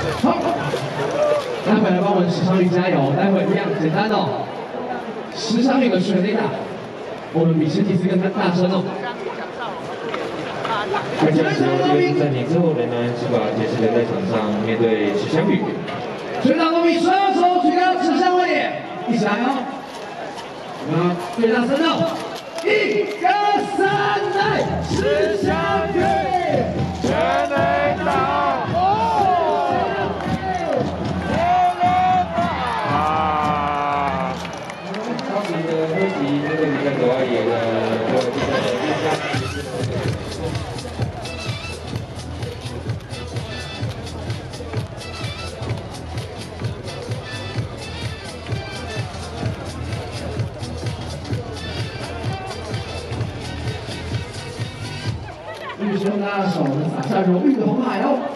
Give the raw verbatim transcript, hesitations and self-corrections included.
好，待会来帮我们石昌宇加油，待会一样简单哦。石昌宇的全垒打，我们比前几次更大声哦。 开枪时候第二次暂停之后，仍然是把铁丝留在场上，面对石翔宇。 全场公民双手举高，指向位点，一起来哦。啊，最大声哦！一二三，来，石翔宇，全垒打！哦，全垒打！啊！ 超级的会籍这个比赛主要也呢，就比赛的第三。 预先拉手撒下荣誉的红海哦。